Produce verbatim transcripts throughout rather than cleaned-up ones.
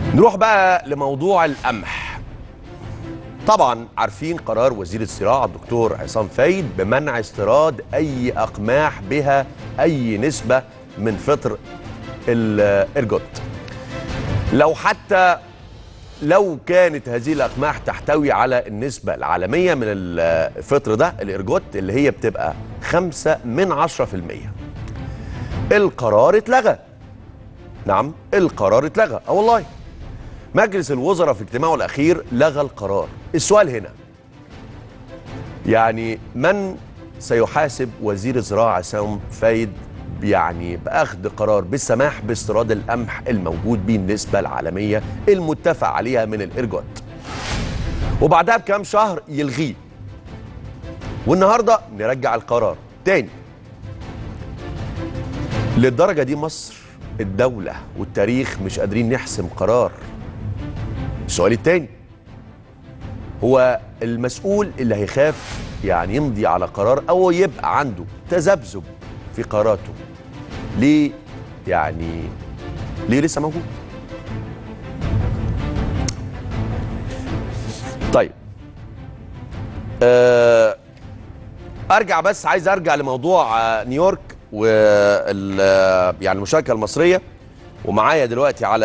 نروح بقى لموضوع القمح. طبعا عارفين قرار وزير الزراعه الدكتور عصام فايد بمنع استيراد اي اقماح بها اي نسبه من فطر الارجوت. لو حتى لو كانت هذه الاقماح تحتوي على النسبه العالميه من الفطر ده الارجوت اللي هي بتبقى خمسة من عشرة في المية. القرار اتلغى. نعم القرار اتلغى. اه والله مجلس الوزراء في اجتماعه الاخير لغى القرار. السؤال هنا يعني من سيحاسب وزير الزراعه عصام فايد يعني باخذ قرار بالسماح باستيراد القمح الموجود به النسبه العالميه المتفق عليها من الارجوت، وبعدها بكام شهر يلغيه، والنهارده نرجع القرار تاني؟ للدرجه دي مصر الدوله والتاريخ مش قادرين نحسم قرار؟ السؤال التاني هو المسؤول اللي هيخاف يعني يمضي على قرار او يبقى عنده تذبذب في قراراته ليه يعني ليه لسه موجود؟ طيب أه ارجع بس عايز ارجع لموضوع نيويورك وال يعني المشاركه المصريه، ومعايا دلوقتي على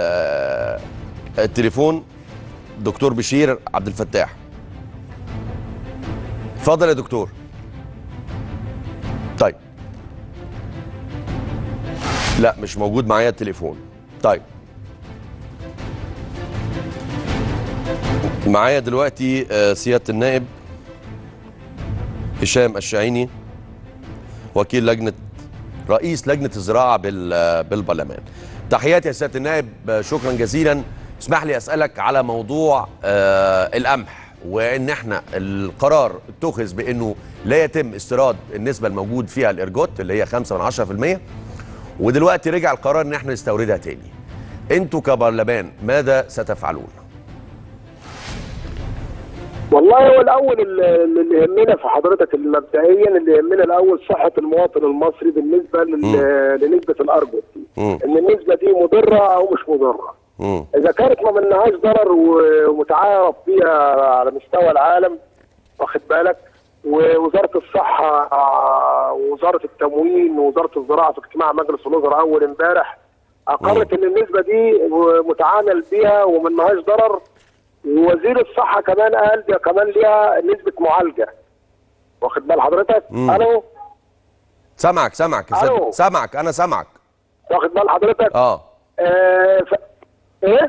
التليفون دكتور بشير عبد الفتاح. اتفضل يا دكتور. طيب لا مش موجود معايا التليفون. طيب معايا دلوقتي سيادة النائب هشام الشاعيني وكيل لجنة رئيس لجنة الزراعة بالبرلمان. تحياتي يا سيادة النائب، شكرا جزيلا. اسمح لي أسألك على موضوع القمح، وإن احنا القرار اتخذ بأنه لا يتم استيراد النسبة الموجود فيها الإرجوت اللي هي خمسة من عشرة في المية، ودلوقتي رجع القرار ان احنا نستوردها تاني. انتوا كبرلمان ماذا ستفعلون؟ والله هو الاول اللي يهمنا في حضرتك مبدئيا اللي يهمنا الاول صحه المواطن المصري بالنسبه لنسبه الارجوت، ان النسبه دي مضره او مش مضره. مم. اذا كانت ما منهاش ضرر ومتعارف بيها على مستوى العالم، واخد بالك، ووزاره الصحه ووزاره التموين ووزاره الزراعه في اجتماع مجلس الوزراء اول امبارح اقرت ان النسبه دي متعامل بيها وما منهاش ضرر، ووزير الصحه كمان قال دي كمان ليها نسبه معالجه. واخد بال حضرتك؟ الو سامعك سامعك الو سامعك انا سامعك. واخد بال حضرتك؟ اه آه ف... ايه؟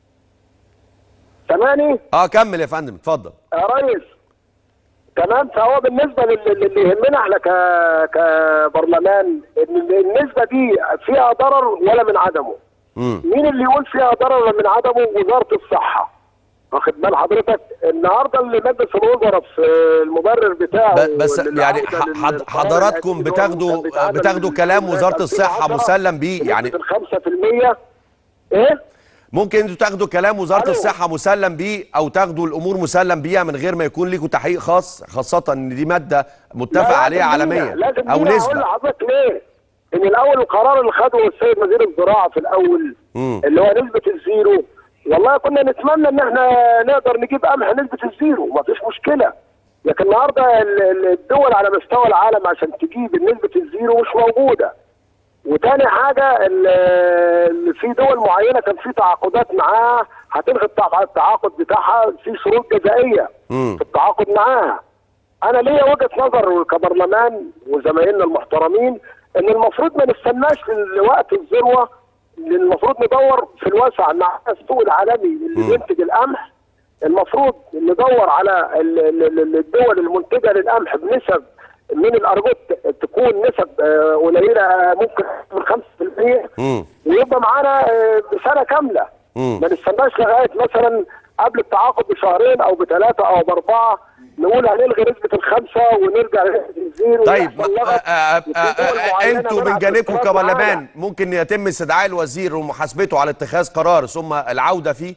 سامعني؟ اه كمل يا فندم اتفضل. يا ريس تمام. فهو بالنسبه للي يهمنا احنا كبرلمان ان النسبه دي فيها ضرر ولا من عدمه. مم. مين اللي يقول فيها ضرر ولا من عدمه؟ وزاره الصحه. واخد بال حضرتك؟ النهارده اللي مجلس الوزراء في المبرر بتاعه بس يعني حضراتكم بتاخدوا بتاخدوا كلام وزاره الصحه مسلم بيه يعني خمسة في المية. ايه؟ ممكن انتوا تاخدوا كلام وزاره ألو. الصحه مسلم بيه او تاخدوا الامور مسلم بيها من غير ما يكون لكم تحقيق خاص، خاصه ان دي ماده متفق عليها عالميا او نسبه. هقول لحضرتك ليه؟ ان الاول القرار اللي خده السيد وزير الزراعه في الاول م. اللي هو نسبه الزيرو، والله كنا نتمنى ان احنا نقدر نجيب قمح نسبه الزيرو مفيش مشكله، لكن النهارده الدول على مستوى العالم عشان تجيب نسبه الزيرو مش موجوده. وتاني حاجه اللي في دول معينه كان في تعاقدات معاها هتلغي التعاقد بتاعها في شروط جزائيه في التعاقد معاها. انا ليا وجهه نظر كبرلمان وزمايلنا المحترمين ان المفروض ما نستناش لوقت الذروه، المفروض ندور في الواسع مع السوق العالمي اللي بينتج القمح. المفروض ندور على الدول المنتجه للقمح بنسب من الارجوت تكون نسب قليله ممكن من خمسة في المية، ويبقى معانا سنه كامله. ما نستناش لغايه مثلا قبل التعاقد بشهرين او بثلاثه او باربعه نقول هنلغي نسبه الخمسه ونرجع للزيرو. طيب انتوا من جانبكم كبرلمان ممكن يتم استدعاء الوزير ومحاسبته على اتخاذ قرار ثم العوده فيه؟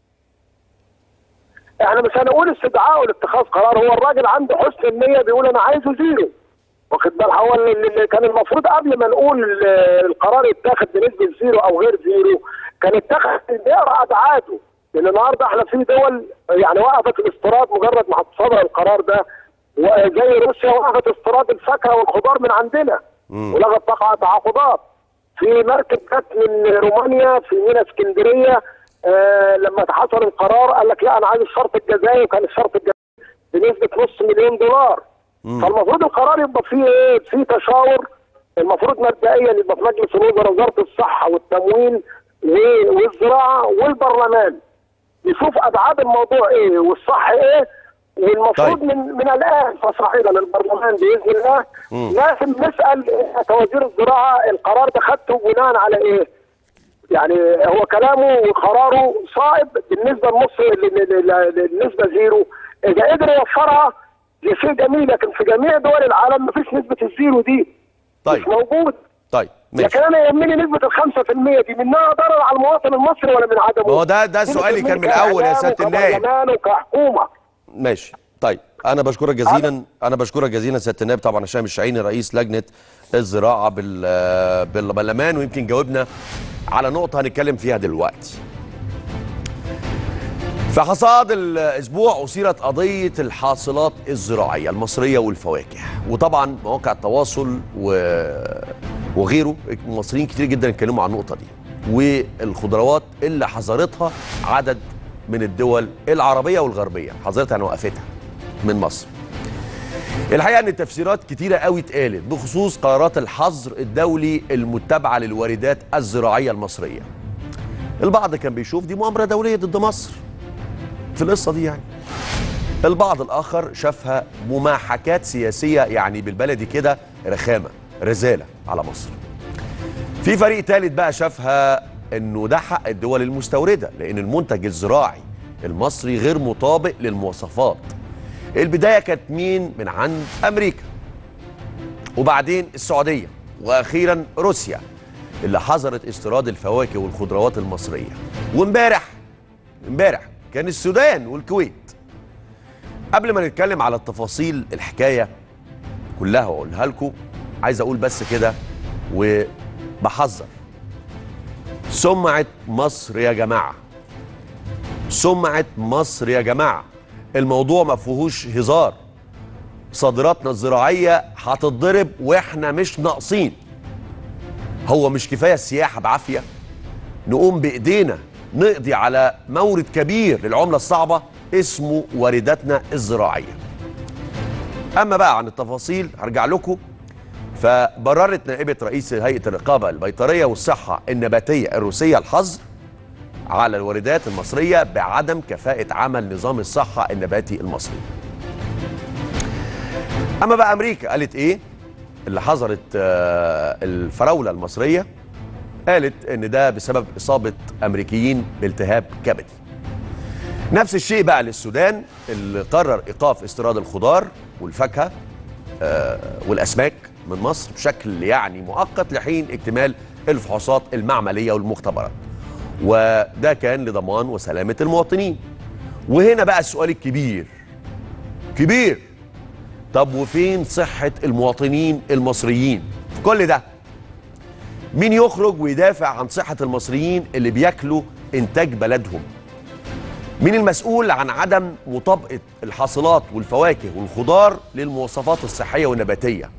احنا مش هنقول استدعاء لاتخاذ قرار، هو الراجل عنده حسن النيه بيقول انا عايزه زيرو. واخد بال؟ هو اللي كان المفروض قبل ما نقول القرار يتاخد بنسبه زيرو او غير زيرو كان اتخذ يقرا ابعاده، لان النهارده احنا في دول يعني وقفت الاستيراد مجرد ما صدر القرار ده، وزي روسيا وقفت استيراد الفاكهه والخضار من عندنا ولغت تقع تعاقدات. في مركب جت من رومانيا في ميناء اسكندريه، آه لما حصل القرار قال لك لا انا عايز الشرط الجزائي، وكان الشرط الجزائي بنسبه نص مليون دولار. مم. فالمفروض القرار يبقى فيه ايه؟ فيه تشاور، المفروض مبدئيا يبقى في مجلس الوزراء وزاره الصحه والتموين والزراعه والبرلمان يشوف ابعاد الموضوع ايه والصح ايه، والمفروض طيب. من من الان فصاعدا البرلمان باذن الله مم. لازم نسال كوزير الزراعه القرار ده خدته بناء على ايه؟ يعني هو كلامه وقراره صائب بالنسبه لمصر للنسبه زيرو، اذا قدر يوفرها دي شيء جميل، لكن في جميع دول العالم مفيش نسبه الزيرو دي. طيب. مش موجود. طيب ماشي. لكن انا يهمني نسبه ال خمسة في المية دي منها ضرر على المواطن المصري ولا من عدمه؟ ما هو ده ده سؤالي كان من الاول يا سياده النائب. وكحكومه. ماشي. طيب انا بشكرك جزيلا، انا بشكرك جزيلا سياده النائب طبعا هشام الشاعيني رئيس لجنه الزراعه بالبرلمان، ويمكن جاوبنا على نقطه هنتكلم فيها دلوقتي. في حصاد الاسبوع اثيرت قضيه الحاصلات الزراعيه المصريه والفواكه، وطبعا مواقع التواصل و... وغيره المصريين كتير جدا اتكلموا عن النقطه دي، والخضروات اللي حظرتها عدد من الدول العربيه والغربيه، حظرتها يعني وقفتها من مصر. الحقيقه ان التفسيرات كتيره قوي اتقالت بخصوص قرارات الحظر الدولي المتبعه للواردات الزراعيه المصريه. البعض كان بيشوف دي مؤامره دوليه ضد مصر في القصه دي يعني. البعض الاخر شافها مماحكات سياسيه، يعني بالبلدي كده رخامه رزاله على مصر. في فريق ثالث بقى شافها انه ده حق الدول المستورده، لان المنتج الزراعي المصري غير مطابق للمواصفات. البدايه كانت مين؟ من عند امريكا، وبعدين السعوديه، واخيرا روسيا اللي حظرت استيراد الفواكه والخضروات المصريه. وامبارح امبارح كان السودان والكويت. قبل ما نتكلم على التفاصيل الحكايه كلها واقولها لكم، عايز اقول بس كده وبحذر، سمعه مصر يا جماعه، سمعه مصر يا جماعه، الموضوع ما فيهوش هزار. صادراتنا الزراعيه هتتضرب واحنا مش ناقصين. هو مش كفايه السياحه بعافيه؟ نقوم بايدينا نقضي على مورد كبير للعمله الصعبه اسمه وارداتنا الزراعيه. اما بقى عن التفاصيل هرجع لكم. فبررت نائبه رئيس هيئه الرقابه البيطريه والصحه النباتيه الروسيه الحظر على الواردات المصريه بعدم كفاءه عمل نظام الصحه النباتي المصري. اما بقى امريكا قالت ايه؟ اللي حظرت الفراوله المصريه، قالت ان ده بسبب اصابه امريكيين بالتهاب كبدي. نفس الشيء بقى للسودان اللي قرر ايقاف استيراد الخضار والفاكهه والاسماك من مصر بشكل يعني مؤقت لحين اكتمال الفحوصات المعمليه والمختبرات، وده كان لضمان وسلامه المواطنين. وهنا بقى السؤال الكبير كبير، طب وفين صحه المواطنين المصريين في كل ده؟ مين يخرج ويدافع عن صحه المصريين اللي بياكلوا انتاج بلدهم؟ مين المسؤول عن عدم مطابقه الحاصلات والفواكه والخضار للمواصفات الصحيه والنباتيه؟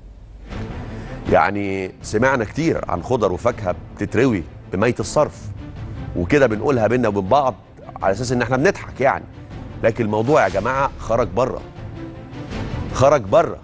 يعني سمعنا كتير عن خضر وفاكهه بتتروي بميه الصرف، وكده بنقولها بينا وبين بعض على اساس ان احنا بنضحك يعني، لكن الموضوع يا جماعه خرج بره، خرج بره.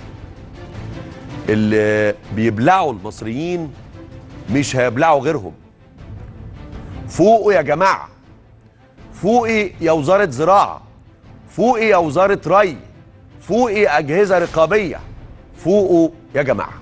اللي بيبلعوا المصريين مش هيبلعوا غيرهم. فوقوا يا جماعه، فوقي يا وزاره زراعه، فوقي يا وزاره ري، فوقي اجهزه رقابيه، فوقوا يا جماعه.